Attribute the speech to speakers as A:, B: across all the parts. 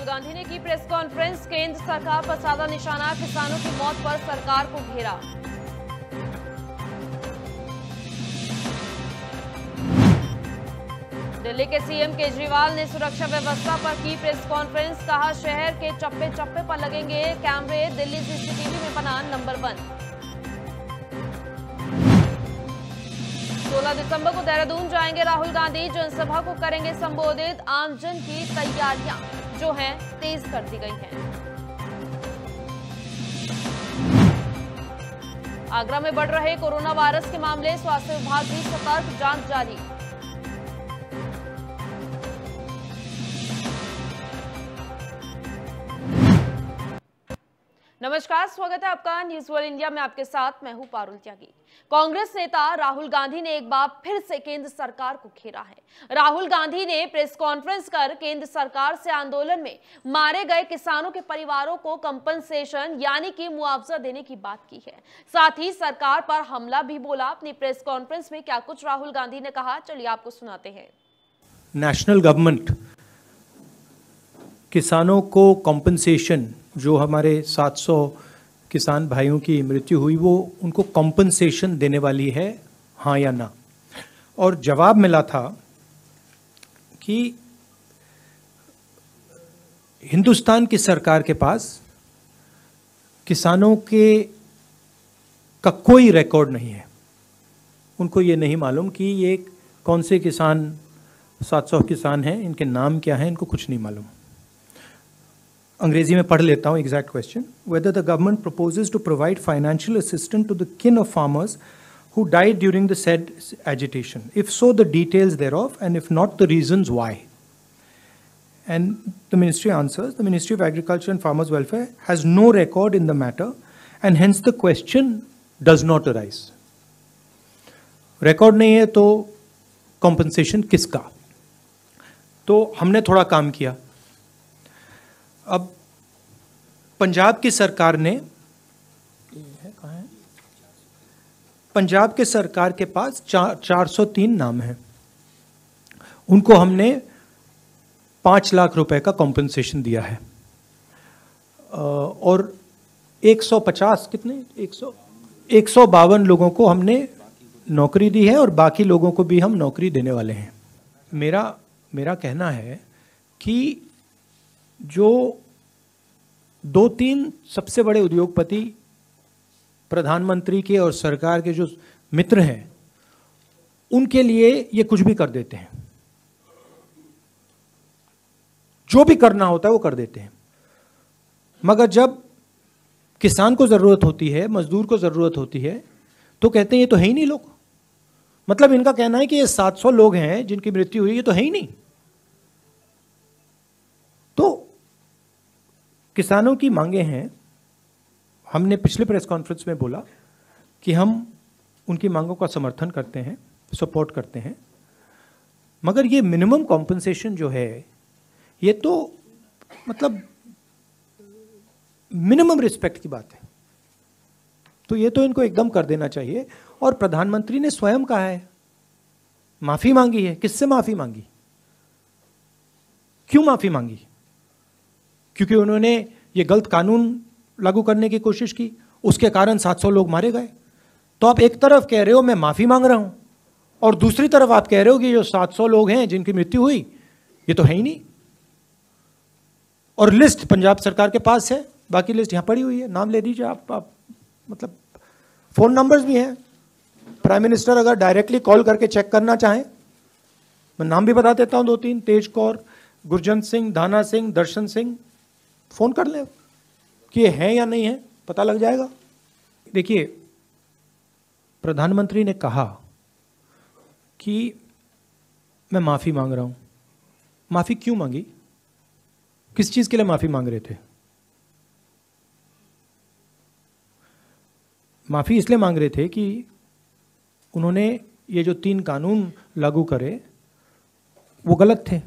A: राहुल गांधी ने की press conference. केंद्र सरकार पर साधा निशाना, किसानों की मौत पर सरकार को घेरा। दिल्ली के सीएम केजरीवाल ने सुरक्षा व्यवस्था पर की प्रेस कॉन्फ्रेंस। कहा, शहर के चप्पे चप्पे पर लगेंगे कैमरे, दिल्ली सीसीटीवी में बना नंबर 1। 16 दिसंबर को देहरादून जाएंगे राहुल गांधी, जनसभा को करेंगे संबोधित। आमजन की तैयारियां जो हैं तेज कर दी गई हैं। आगरा में बढ़ रहे कोरोना वायरस के मामले, स्वास्थ्य विभाग की सतर्क, जांच जारी। नमस्कार, स्वागत है आपका न्यूज वर्ल्ड इंडिया में। आपके साथ मैं हूं पारुल त्यागी। कांग्रेस नेता राहुल गांधी ने एक बार फिर से केंद्र सरकार को घेरा है। राहुल गांधी ने प्रेस कॉन्फ्रेंस कर केंद्र सरकार से आंदोलन में मारे गए किसानों के परिवारों को कंपनसेशन यानी कि मुआवजा देने की बात की है। साथ ही सरकार पर हमला भी बोला। अपनी प्रेस कॉन्फ्रेंस में क्या कुछ राहुल गांधी ने कहा, चलिए आपको सुनाते हैं।
B: नेशनल गवर्नमेंट किसानों को कंपनसेशन, जो हमारे 700 किसान भाइयों की मृत्यु हुई, वो उनको कंपनसेशन देने वाली है, हाँ या ना। और जवाब मिला था कि हिंदुस्तान की सरकार के पास किसानों का कोई रिकॉर्ड नहीं है। उनको ये नहीं मालूम कि ये कौन से किसान, 700 किसान हैं, इनके नाम क्या हैं, इनको कुछ नहीं मालूम। अंग्रेजी में पढ़ लेता हूँ exact question. Whether the government proposes to provide financial assistance to the kin of farmers who died during the said agitation. If so, the details thereof, and if not, the reasons why. And the ministry answers, the Ministry of Agriculture and Farmers Welfare has no record in the matter, and hence the question does not arise. Record नहीं है तो compensation किसका? तो हमने थोड़ा काम किया। अब पंजाब की सरकार ने, कहाँ है? पंजाब के सरकार के पास 403 नाम हैं। उनको हमने 5 लाख रुपए का कॉम्पनसेशन दिया है। और 150 कितने 152 लोगों को हमने नौकरी दी है, और बाकी लोगों को भी हम नौकरी देने वाले हैं। मेरा कहना है कि जो 2-3 सबसे बड़े उद्योगपति प्रधानमंत्री के और सरकार के जो मित्र हैं, उनके लिए ये कुछ भी कर देते हैं। जो भी करना होता है वो कर देते हैं। मगर जब किसान को जरूरत होती है, मजदूर को जरूरत होती है, तो कहते हैं ये तो है ही नहीं लोग। मतलब इनका कहना है कि ये 700 लोग हैं जिनकी मृत्यु हुई, ये तो है ही नहीं। तो किसानों की मांगे हैं। हमने पिछले प्रेस कॉन्फ्रेंस में बोला कि हम उनकी मांगों का समर्थन करते हैं, सपोर्ट करते हैं, मगर ये मिनिमम कॉम्पनसेशन जो है, ये तो मतलब मिनिमम रिस्पेक्ट की बात है। तो ये तो इनको एकदम कर देना चाहिए। और प्रधानमंत्री ने स्वयं कहा है, माफी मांगी है। किससे माफी मांगी? क्यों माफी मांगी? क्योंकि उन्होंने ये गलत कानून लागू करने की कोशिश की, उसके कारण 700 लोग मारे गए। तो आप एक तरफ कह रहे हो मैं माफी मांग रहा हूं, और दूसरी तरफ आप कह रहे हो कि जो 700 लोग हैं जिनकी मृत्यु हुई, ये तो है ही नहीं। और लिस्ट पंजाब सरकार के पास है, बाकी लिस्ट यहां पड़ी हुई है, नाम ले दीजिए आप मतलब फोन नंबर्स भी हैं। प्राइम मिनिस्टर अगर डायरेक्टली कॉल करके चेक करना चाहें, मैं नाम भी बता देता हूं 2-3, तेज कौर, गुरजंत सिंह, दाना सिंह, दर्शन सिंह, फोन कर लें कि ये है या नहीं है, पता लग जाएगा। देखिए, प्रधानमंत्री ने कहा कि मैं माफी मांग रहा हूं। माफी क्यों मांगी? किस चीज के लिए माफी मांग रहे थे? माफी इसलिए मांग रहे थे कि उन्होंने ये जो 3 कानून लागू करे वो गलत थे।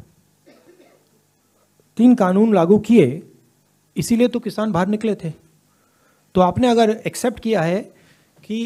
B: 3 कानून लागू किए, इसीलिए तो किसान बाहर निकले थे। तो आपने अगर एक्सेप्ट किया है कि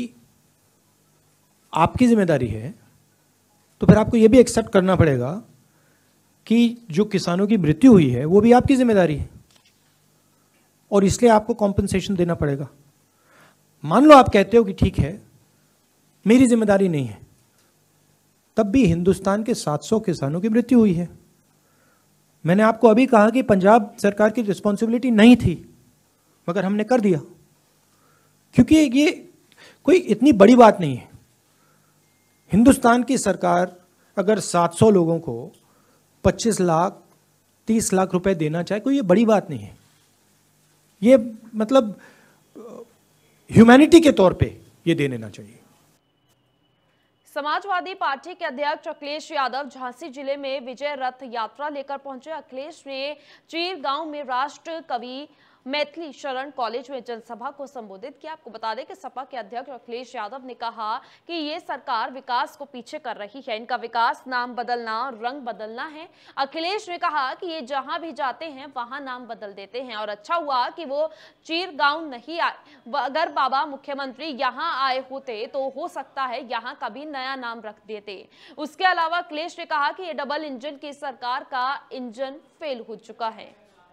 B: आपकी जिम्मेदारी है, तो फिर आपको यह भी एक्सेप्ट करना पड़ेगा कि जो किसानों की मृत्यु हुई है वो भी आपकी जिम्मेदारी है और इसलिए आपको कॉम्पनसेशन देना पड़ेगा। मान लो आप कहते हो कि ठीक है मेरी जिम्मेदारी नहीं है, तब भी हिंदुस्तान के 700 किसानों की मृत्यु हुई है। मैंने आपको अभी कहा कि पंजाब सरकार की रिस्पॉन्सिबिलिटी नहीं थी, मगर हमने कर दिया, क्योंकि ये कोई इतनी बड़ी बात नहीं है। हिंदुस्तान की सरकार अगर 700 लोगों को 25 लाख 30 लाख रुपए देना चाहे, कोई ये बड़ी बात नहीं है। ये मतलब ह्यूमैनिटी के तौर पे ये दे देना चाहिए।
A: समाजवादी पार्टी के अध्यक्ष अखिलेश यादव झांसी जिले में विजय रथ यात्रा लेकर पहुंचे। अखिलेश ने चीर गांव में राष्ट्र कवि मैथिली शरण कॉलेज में जनसभा को संबोधित किया। आपको बता दें कि सपा के अध्यक्ष अखिलेश यादव ने कहा कि ये सरकार विकास को पीछे कर रही है, इनका विकास नाम बदलना, रंग बदलना है। अखिलेश ने कहा कि ये जहां भी जाते हैं वहां नाम बदल देते हैं और अच्छा हुआ कि वो चीर गांव नहीं आए। अगर बाबा मुख्यमंत्री यहां आए होते तो हो सकता है यहां कभी नया नाम रख देते। उसके अलावा अखिलेश ने कहा कि ये डबल इंजन की सरकार का इंजन फेल हो चुका है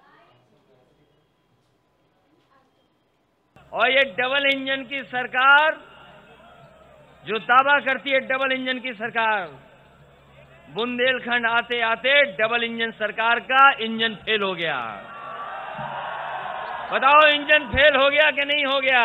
C: और ये डबल इंजन की सरकार जो दावा करती है डबल इंजन की सरकार, बुंदेलखंड आते आते डबल इंजन सरकार का इंजन फेल हो गया। बताओ इंजन फेल हो गया कि नहीं हो गया?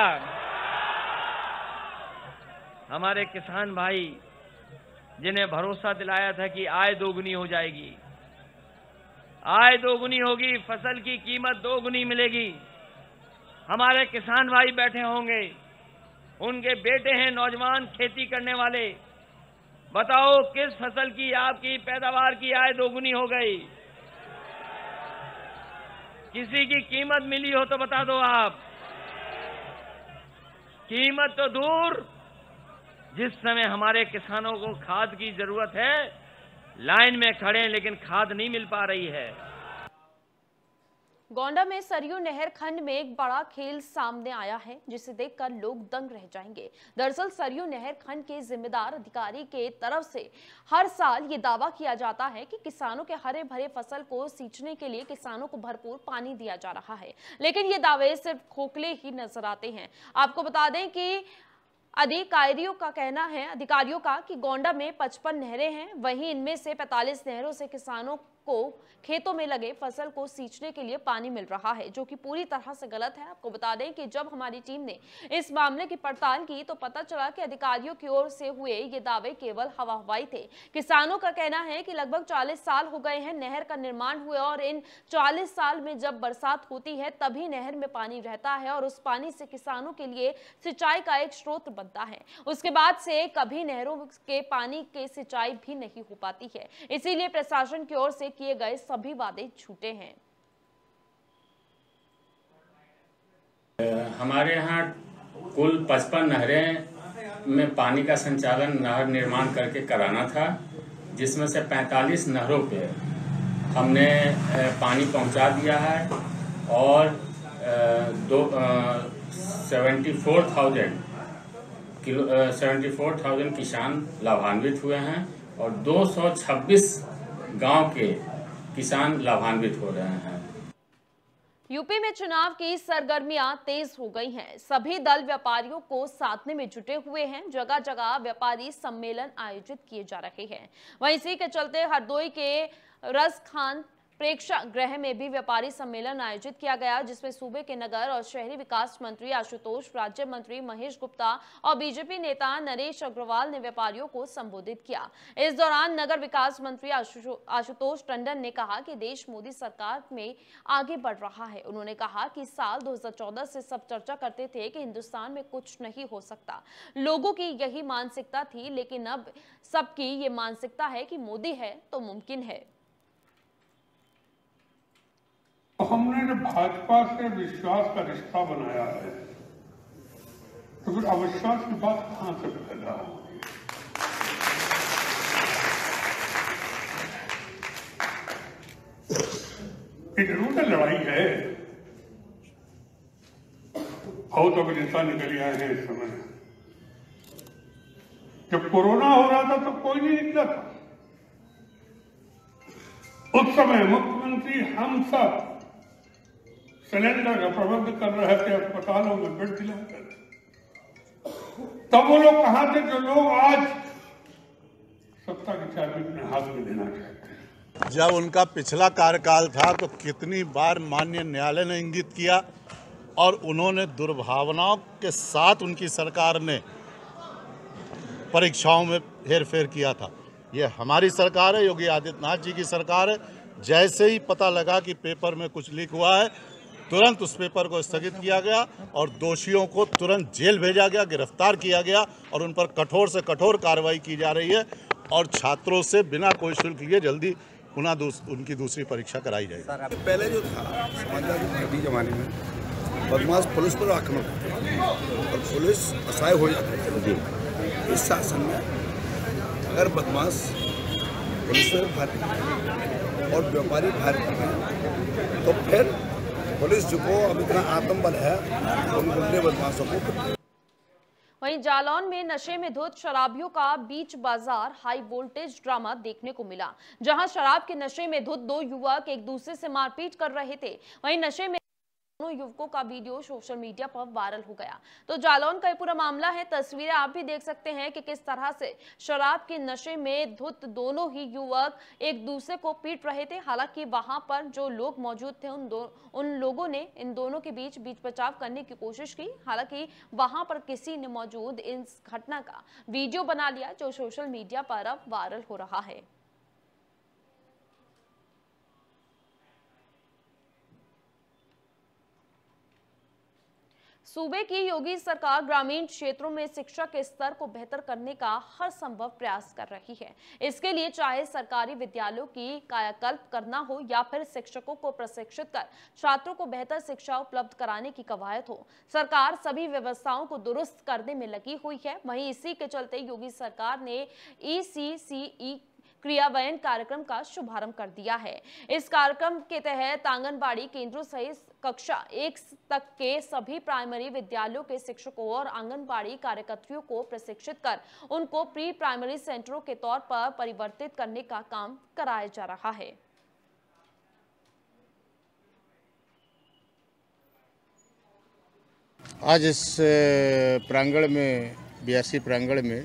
C: हमारे किसान भाई जिन्हें भरोसा दिलाया था कि आय दोगुनी हो जाएगी, आय दोगुनी होगी, फसल की कीमत दोगुनी मिलेगी, हमारे किसान भाई बैठे होंगे, उनके बेटे हैं नौजवान खेती करने वाले, बताओ किस फसल की आपकी पैदावार की आय दोगुनी हो गई? किसी की कीमत मिली हो तो बता दो आप। कीमत तो दूर, जिस समय हमारे किसानों को खाद की जरूरत है, लाइन में खड़े हैं लेकिन खाद नहीं मिल पा रही है।
A: गोंडा में सरयू नहर खंड में एक बड़ा खेल सामने आया है जिसे देखकर लोग दंग रह जाएंगे। दरअसल सरयू नहर खंड के जिम्मेदार अधिकारी के तरफ से हर साल ये दावा किया जाता है कि किसानों के हरे भरे फसल को सींचने के लिए किसानों को भरपूर पानी दिया जा रहा है, लेकिन ये दावे सिर्फ खोखले ही नजर आते हैं। आपको बता दें कि अधिकारियों का कि गोंडा में 55 नहरें हैं, वहीं इनमें से 45 नहरों से किसानों को खेतों में लगे फसल को सींचने के लिए पानी मिल रहा है, जो कि पूरी तरह से गलत है। आपको बता दें कि जब हमारी टीम ने इस मामले की पड़ताल की तो पता चला कि अधिकारियों की ओर से हुए ये दावे केवल हवा हवाई थे। किसानों का कहना है कि लगभग 40 साल हो गए हैं नहर का निर्माण हुए और इन 40 साल में जब बरसात होती है तभी नहर में पानी रहता है और उस पानी से किसानों के लिए सिंचाई का एक स्रोत बनता है। उसके बाद से कभी नहरों के पानी की सिंचाई भी नहीं हो पाती है, इसीलिए प्रशासन की ओर से किए गए सभी वादे झूठे हैं।
D: हमारे यहाँ कुल 55 नहरें में पानी का संचालन नहर निर्माण करके कराना था, जिसमें से 45 नहरों पे हमने पानी पहुंचा दिया है और 74,000 किसान लाभान्वित हुए हैं और 226 गांव के किसान लाभान्वित हो रहे हैं।
A: यूपी में चुनाव की सरगर्मियां तेज हो गई हैं। सभी दल व्यापारियों को साधने में जुटे हुए हैं। जगह जगह व्यापारी सम्मेलन आयोजित किए जा रहे हैं। वहीं इसी के चलते हरदोई के रसखान प्रेक्षागृह में भी व्यापारी सम्मेलन आयोजित किया गया, जिसमें सूबे के नगर और शहरी विकास मंत्री आशुतोष, राज्य मंत्री महेश गुप्ता और बीजेपी नेता नरेश अग्रवाल ने व्यापारियों को संबोधित किया। इस दौरान नगर विकास मंत्री आशुतोष टंडन ने कहा कि देश मोदी सरकार में आगे बढ़ रहा है। उन्होंने कहा कि साल 2014 से सब चर्चा करते थे कि हिंदुस्तान में कुछ नहीं हो सकता, लोगों की यही मानसिकता थी, लेकिन अब सबकी ये मानसिकता है कि मोदी है तो मुमकिन है।
E: हमने भाजपा से विश्वास का रिश्ता बनाया है, तो फिर अविश्वास की बात कहां से पैदा होगी? ये जरूर तो लड़ाई है। बहुत अभिनेता निकल आए हैं इस समय। जब कोरोना हो रहा था तो कोई नहीं निकला था, उस समय मुख्यमंत्री हम सब सिलेंडर का प्रबंध कर रहे थे, अस्पतालों में बेड दिलाते थे। तब वो लोग कहाँ थे जो लोग आज सत्ता की चाबी अपने हाथ में लेना चाहते हैं?
F: जब उनका पिछला कार्यकाल था तो कितनी बार माननीय न्यायालय ने इंगित किया और उन्होंने दुर्भावनाओं के साथ उनकी सरकार ने परीक्षाओं में हेरफेर किया था। ये हमारी सरकार है, योगी आदित्यनाथ जी की सरकार है। जैसे ही पता लगा कि पेपर में कुछ लीक हुआ है, तुरंत उस पेपर को स्थगित किया गया और दोषियों को तुरंत जेल भेजा गया, गिरफ्तार किया गया और उन पर कठोर से कठोर कार्रवाई की जा रही है और छात्रों से बिना कोई शुल्क लिए जल्दी पुनः उनकी दूसरी परीक्षा कराई जाएगी।
G: पहले जो था समाजवादी पार्टी जमाने में बदमाश पुलिस पर आक्रमण करते थे और पुलिस असहाय हो जाती थी। इस शासन में अगर बदमाश पुलिस पर भारी और व्यापारी भारी करते हैं तो फिर पुलिस जो को अब इतना आत्मबल है उन गुंडे बदमाशों को।
A: वहीं जालौन में नशे में धुत शराबियों का बीच बाजार हाई वोल्टेज ड्रामा देखने को मिला, जहां शराब के नशे में धुत दो युवक एक दूसरे से मारपीट कर रहे थे। वहीं नशे में दोनों युवकों का वीडियो सोशल मीडिया पर वायरल हो गया। तो जालौन का ये पूरा मामला है, तस्वीरें आप भी देख सकते हैं कि किस तरह से शराब के नशे में धुत दोनों ही युवक एक दूसरे को पीट रहे थे। हालांकि वहां पर जो लोग मौजूद थे उन लोगों ने इन दोनों के बीच बचाव करने की कोशिश की। हालांकि वहां पर किसी ने मौजूद इस घटना का वीडियो बना लिया, जो सोशल मीडिया पर अब वायरल हो रहा है। सूबे की योगी सरकार ग्रामीण क्षेत्रों में शिक्षा के स्तर को बेहतर करने का हर संभव प्रयास कर रही है। इसके लिए चाहे सरकारी विद्यालयों की कायाकल्प करना हो या फिर शिक्षकों को प्रशिक्षित कर छात्रों को बेहतर शिक्षा उपलब्ध कराने की कवायद हो, सरकार सभी व्यवस्थाओं को दुरुस्त करने में लगी हुई है। वहीं इसी के चलते योगी सरकार ने ECCE क्रियान्वयन कार्यक्रम का शुभारंभ कर दिया है। इस कार्यक्रम के तहत आंगनबाड़ी केंद्रों सहित कक्षा 1 तक के सभी प्राइमरी विद्यालयों के शिक्षकों और आंगनबाड़ी कार्यकर्तियों को प्रशिक्षित कर उनको प्री प्राइमरी सेंटरों के तौर पर परिवर्तित करने का काम कराया जा रहा है।
H: आज इस प्रांगण में 82 प्रांगण में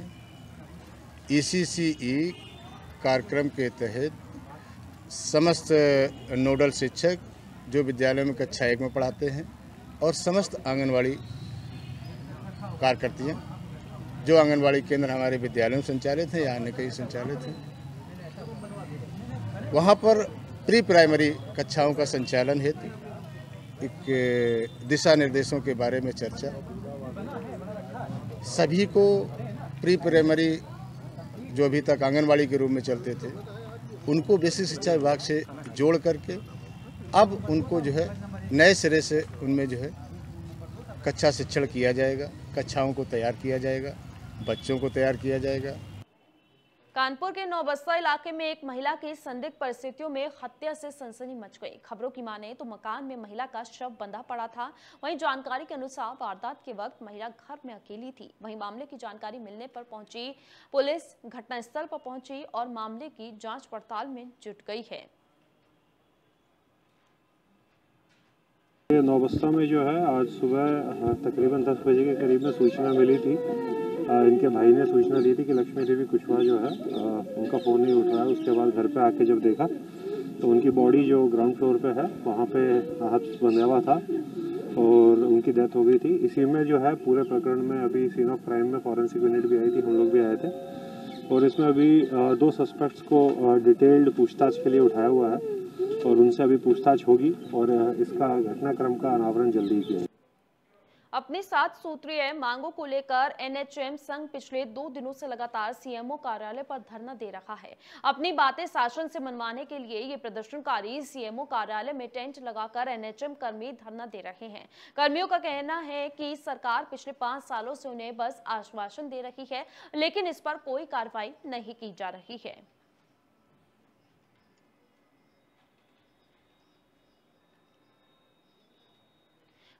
H: ECCE कार्यक्रम के तहत समस्त नोडल शिक्षक जो विद्यालय में कक्षा 1 में पढ़ाते हैं और समस्त आंगनवाड़ी कार्यकर्तियाँ जो आंगनवाड़ी केंद्र हमारे विद्यालयों में संचालित हैं या अन्य कई संचालित हैं, वहाँ पर प्री प्राइमरी कक्षाओं का संचालन हेतु एक दिशा निर्देशों के बारे में चर्चा, सभी को प्री प्राइमरी जो अभी तक आंगनवाड़ी के रूप में चलते थे उनको बेसिक शिक्षा विभाग से जोड़ करके अब उनको जो है नए सिरे से उनमें जो है कक्षा शिक्षण किया जाएगा, कक्षाओं को तैयार किया जाएगा, बच्चों को तैयार किया जाएगा।
A: कानपुर के नौबस्ता इलाके में एक महिला की संदिग्ध परिस्थितियों में हत्या से सनसनी मच गई। खबरों की माने तो मकान में महिला का शव बंधा पड़ा था। वहीं जानकारी के अनुसार वारदात के वक्त महिला घर में अकेली थी। वहीं मामले की जानकारी मिलने पर पहुंची पुलिस घटनास्थल पर पहुंची और मामले की जांच पड़ताल में जुट गई है।
I: नौबस्ता में जो है आज सुबह तकरीबन 10 बजे के करीब में सूचना मिली थी। इनके भाई ने सूचना दी थी कि लक्ष्मी देवी कुशवाहा जो है उनका फ़ोन नहीं उठ रहा है। उसके बाद घर पे आके जब देखा तो उनकी बॉडी जो ग्राउंड फ्लोर पे है वहाँ पे हाथ बंधा हुआ था और उनकी डेथ हो गई थी। इसी में जो है पूरे प्रकरण में अभी सीन ऑफ क्राइम में फॉरेंसिक यूनिट भी आई थी, हम लोग भी आए थे और इसमें अभी 2 सस्पेक्ट्स को डिटेल्ड पूछताछ के लिए उठाया हुआ है और उनसे अभी पूछताछ होगी और इसका घटनाक्रम का अनावरण जल्दी किया।
A: अपनी 7 सूत्रीय मांगों को लेकर NHM संघ पिछले 2 दिनों से लगातार CMO कार्यालय पर धरना दे रहा है। अपनी बातें शासन से मनवाने के लिए ये प्रदर्शनकारी CMO कार्यालय में टेंट लगाकर NHM कर्मी धरना दे रहे हैं। कर्मियों का कहना है कि सरकार पिछले 5 सालों से उन्हें बस आश्वासन दे रही है, लेकिन इस पर कोई कार्रवाई नहीं की जा रही है।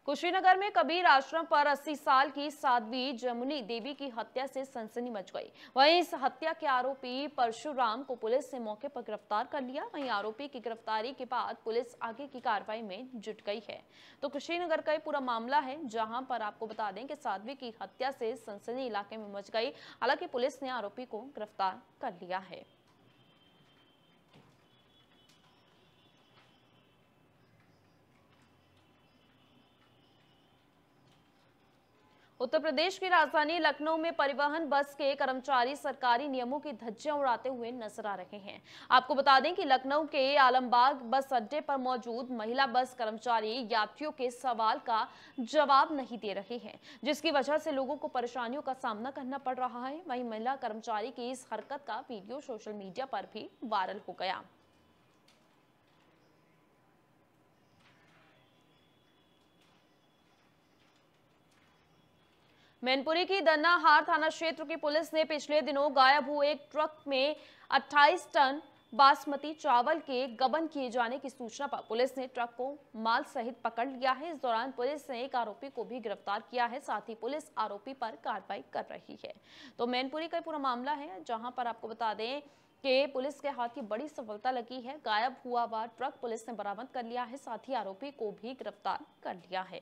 A: कुशीनगर में कबीर आश्रम पर 80 साल की साध्वी जमुनी देवी की हत्या से सनसनी मच गई। वहीं इस हत्या के आरोपी परशुराम को पुलिस ने मौके पर गिरफ्तार कर लिया। वहीं आरोपी की गिरफ्तारी के बाद पुलिस आगे की कार्रवाई में जुट गई है। तो कुशीनगर का ये पूरा मामला है, जहां पर आपको बता दें कि साध्वी की हत्या से सनसनी इलाके में मच गई। हालांकि पुलिस ने आरोपी को गिरफ्तार कर लिया है। उत्तर प्रदेश की राजधानी लखनऊ में परिवहन बस के कर्मचारी सरकारी नियमों की धज्जियां उड़ाते हुए नजर आ रहे हैं। आपको बता दें कि लखनऊ के आलमबाग बस अड्डे पर मौजूद महिला बस कर्मचारी यात्रियों के सवाल का जवाब नहीं दे रहे हैं, जिसकी वजह से लोगों को परेशानियों का सामना करना पड़ रहा है। वहीं महिला कर्मचारी की इस हरकत का वीडियो सोशल मीडिया पर भी वायरल हो गया। मैनपुरी की दन्नाहार थाना क्षेत्र की पुलिस ने पिछले दिनों गायब हुए एक ट्रक में 28 टन बासमती चावल के गबन किए जाने की सूचना पर पुलिस ने ट्रक को माल सहित पकड़ लिया है। इस दौरान पुलिस ने एक आरोपी को भी गिरफ्तार किया है। साथ ही पुलिस आरोपी पर कार्रवाई कर रही है। तो मैनपुरी का पूरा मामला है, जहां पर आपको बता दें कि पुलिस के हाथ की बड़ी सफलता लगी है। गायब हुआ हुआ ट्रक पुलिस ने बरामद कर लिया है। साथ ही आरोपी को भी गिरफ्तार कर लिया है।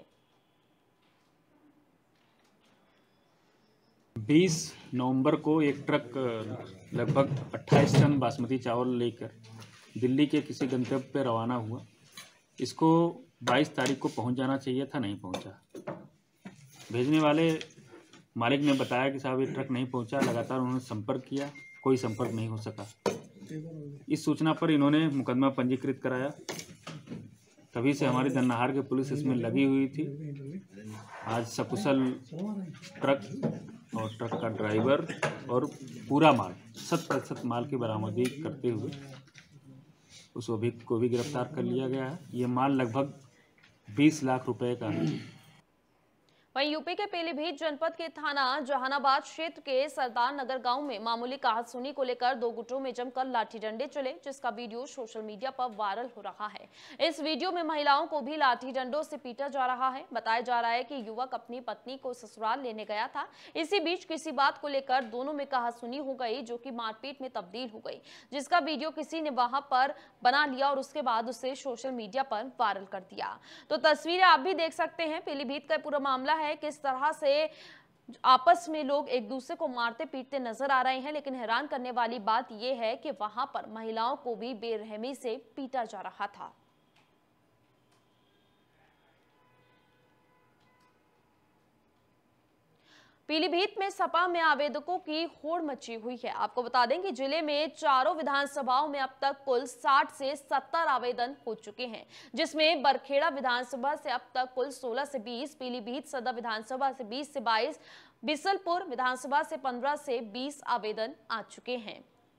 J: 20 नवंबर को एक ट्रक लगभग 28 टन बासमती चावल लेकर दिल्ली के किसी गंतव्य पर रवाना हुआ। इसको 22 तारीख को पहुंच जाना चाहिए था, नहीं पहुंचा। भेजने वाले मालिक ने बताया कि साहब ये ट्रक नहीं पहुंचा। लगातार उन्होंने संपर्क किया, कोई संपर्क नहीं हो सका। इस सूचना पर इन्होंने मुकदमा पंजीकृत कराया। तभी से हमारी दन्नाहार की पुलिस इसमें लगी हुई थी। आज सकुशल ट्रक और ट्रक का ड्राइवर और पूरा माल 100% माल की बरामदगी करते हुए उस अभियुक्त को भी गिरफ्तार कर लिया गया है। ये माल लगभग 20 लाख रुपए का है।
A: वहीं यूपी के पीलीभीत जनपद के थाना जहानाबाद क्षेत्र के सरदार नगर गांव में मामूली कहासुनी को लेकर दो गुटों में जमकर लाठी डंडे चले, जिसका वीडियो सोशल मीडिया पर वायरल हो रहा है। इस वीडियो में महिलाओं को भी लाठी डंडों से पीटा जा रहा है। बताया जा रहा है कि युवक अपनी पत्नी को ससुराल लेने गया था। इसी बीच किसी बात को लेकर दोनों में कहासुनी हो गई, जो कि मारपीट में तब्दील हो गई, जिसका वीडियो किसी ने वहां पर बना लिया और उसके बाद उसे सोशल मीडिया पर वायरल कर दिया। तो तस्वीरें आप भी देख सकते हैं। पीलीभीत का पूरा मामला है। किस तरह से आपस में लोग एक दूसरे को मारते पीटते नजर आ रहे हैं। लेकिन हैरान करने वाली बात यह है कि वहां पर महिलाओं को भी बेरहमी से पीटा जा रहा था। पीलीभीत में सपा में आवेदकों की होड़ मची हुई है। आपको बता दें कि जिले में चारों विधानसभाओं में अब तक कुल 60 से 70 आवेदन हो चुके हैं, जिसमें बरखेड़ा विधानसभा से अब तक कुल 16 से 20, पीलीभीत सदर विधानसभा से 20 से 22, बिसलपुर विधानसभा से 15 से 20 आवेदन आ चुके हैं।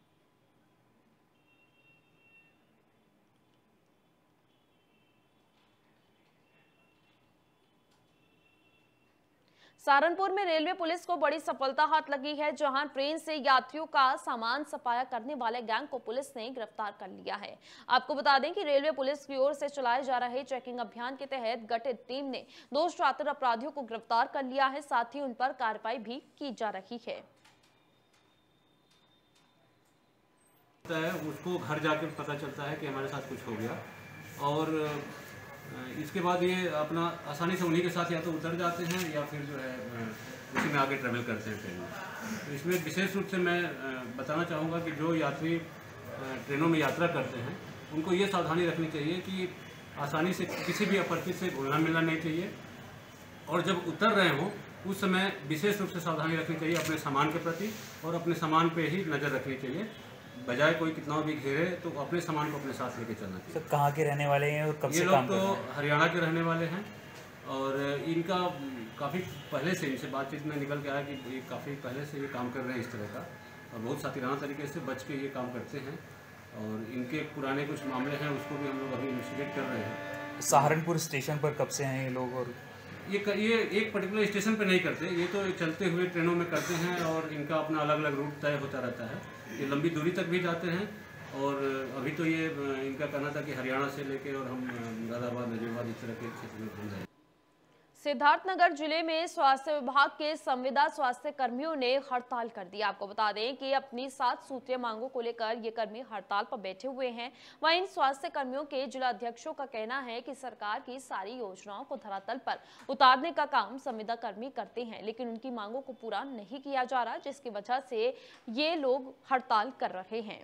A: सहारनपुर में रेलवे पुलिस को बड़ी सफलता हाथ लगी है, जहां ट्रेन से यात्रियों का सामान सफाया करने वाले गैंग को पुलिस ने गिरफ्तार कर लिया है। आपको बता दें कि रेलवे पुलिस की ओर से चलाए जा रहे चेकिंग अभियान के तहत गठित टीम ने 2 शातिर अपराधियों को गिरफ्तार कर लिया है। साथ ही उन पर कार्रवाई भी की जा रही है।
K: उसको घर जाके पता चलता है कि हमारे साथ कुछ हो गया, और इसके बाद ये अपना आसानी से उन्हीं के साथ या तो उतर जाते हैं या फिर जो है उसी में आगे ट्रैवल करते हैं ट्रेन में। तो इसमें विशेष रूप से मैं बताना चाहूँगा कि जो यात्री ट्रेनों में यात्रा करते हैं उनको ये सावधानी रखनी चाहिए कि आसानी से किसी भी अपरिचित से घुलना मिलना नहीं चाहिए, और जब उतर रहे हों उस समय विशेष रूप से सावधानी रखनी चाहिए अपने सामान के प्रति, और अपने सामान पे ही नज़र रखनी चाहिए। बजाय कोई कितना भी घेरे तो अपने सामान को अपने साथ लेके चलना चाहिए।
L: तो कहाँ के रहने वाले हैं और कब से काम कर रहे हैं?
K: ये लोग तो हरियाणा के रहने वाले हैं, और इनका काफ़ी पहले से इनसे बातचीत में निकल के आया कि ये काफ़ी पहले से ये काम कर रहे हैं इस तरह का, और बहुत साथीराना तरीके से बच के ये काम करते हैं। और इनके पुराने कुछ मामले हैं, उसको भी हम लोग अभी इन्वेस्टिगेट कर रहे हैं।
L: सहारनपुर स्टेशन पर कब से हैं ये लोग? और
K: ये एक पर्टिकुलर स्टेशन पे नहीं करते, ये तो चलते हुए ट्रेनों में करते हैं, और इनका अपना अलग अलग रूट तय होता रहता है। ये लंबी दूरी तक भी जाते हैं, और अभी तो ये इनका कहना था कि हरियाणा से लेके और हम मुरादाबाद नजीबाबाद इस तरह के क्षेत्र में घूम रहे हैं।
A: सिद्धार्थनगर जिले में स्वास्थ्य विभाग के संविदा स्वास्थ्य कर्मियों ने हड़ताल कर दी। आपको बता दें कि अपनी 7 सूत्रीय मांगों को लेकर ये कर्मी हड़ताल पर बैठे हुए हैं। वहीं इन स्वास्थ्य कर्मियों के जिला अध्यक्षों का कहना है कि सरकार की सारी योजनाओं को धरातल पर उतारने का काम संविदा कर्मी करते हैं, लेकिन उनकी मांगों को पूरा नहीं किया जा रहा, जिसकी वजह से ये लोग हड़ताल कर रहे हैं।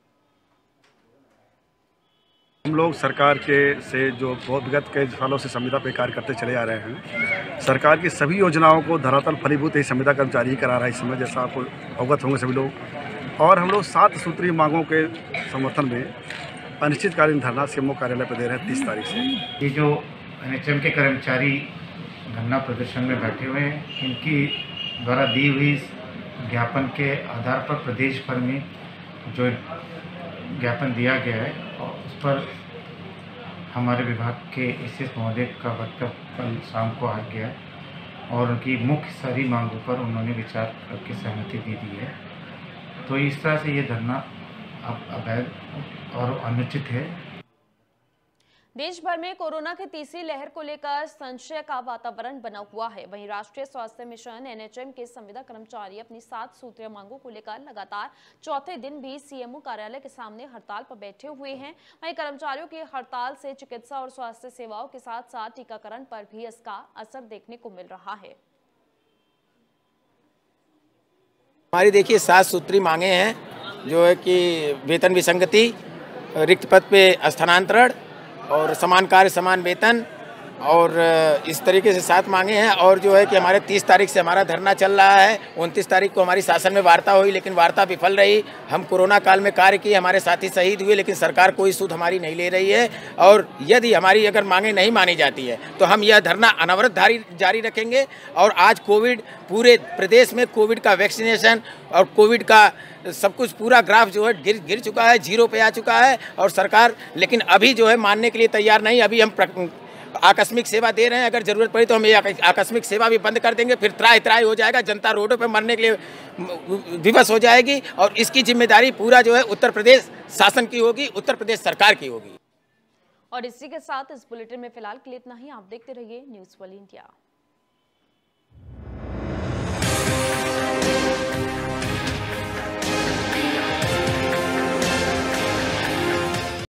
M: हम लोग सरकार के से जो बहुत विगत कई सालों से संविदा पे कार्य करते चले आ रहे हैं। सरकार की सभी योजनाओं को धरातल फलीभूत ही संविदा कर्मचारी ही करा रहा है इस समय, जैसा आपको अवगत होंगे सभी लोग। और हम लोग 7 सूत्रीय मांगों के समर्थन में अनिश्चितकालीन धरना सीएमओ कार्यालय पर दे रहे हैं 30 तारीख से।
N: ये जो एनएचएम के कर्मचारी धरना प्रदर्शन में बैठे हुए हैं, इनकी द्वारा दी हुई ज्ञापन के आधार पर प्रदेश भर में जो ज्ञापन दिया गया है और उस पर हमारे विभाग के एसएस महोदय का वक्तव्य कल शाम को आ गया और उनकी मुख्य सारी मांगों पर उन्होंने विचार करके सहमति दे दी है। तो इस तरह से ये धरना अब अवैध और अनुचित है।
A: देश भर में कोरोना की तीसरी लहर को लेकर संशय का वातावरण बना हुआ है। वहीं राष्ट्रीय स्वास्थ्य मिशन एनएचएम के संविदा कर्मचारी अपनी 7 सूत्रीय मांगों को लेकर लगातार चौथे दिन भी सीएमओ कार्यालय के सामने हड़ताल पर बैठे हुए हैं। वहीं कर्मचारियों की हड़ताल से चिकित्सा और स्वास्थ्य सेवाओं के साथ साथ टीकाकरण पर भी इसका असर देखने को मिल रहा है।
O: हमारी देखिए 7 सूत्री मांगे हैं, जो है कि वेतन विसंगति, रिक्त पद पे स्थानांतरण और समान कार्य समान वेतन, और इस तरीके से 7 मांगे हैं। और जो है कि हमारे 30 तारीख से हमारा धरना चल रहा है। 29 तारीख को हमारी शासन में वार्ता हुई, लेकिन वार्ता विफल रही। हम कोरोना काल में कार्य किए, हमारे साथी शहीद हुए, लेकिन सरकार कोई सूद हमारी नहीं ले रही है। और यदि हमारी अगर मांगे नहीं मानी जाती है तो हम यह धरना अनवरत जारी रखेंगे। और आज कोविड पूरे प्रदेश में कोविड का वैक्सीनेशन और कोविड का सब कुछ पूरा ग्राफ जो है गिर चुका है, 0 पे आ चुका है। और सरकार लेकिन अभी जो है मानने के लिए तैयार नहीं। अभी हम आकस्मिक सेवा दे रहे हैं, अगर जरूरत पड़ी तो हम ये आकस्मिक सेवा भी बंद कर देंगे। फिर त्राही हो जाएगा, जनता रोडों पे मरने के लिए विवश हो जाएगी। और इसकी जिम्मेदारी पूरा जो है उत्तर प्रदेश शासन की होगी, उत्तर प्रदेश सरकार की होगी।
A: और इसी के साथ इस बुलेटिन में फिलहाल के लिए इतना ही। आप देखते रहिए न्यूज़ वर्ल्ड इंडिया।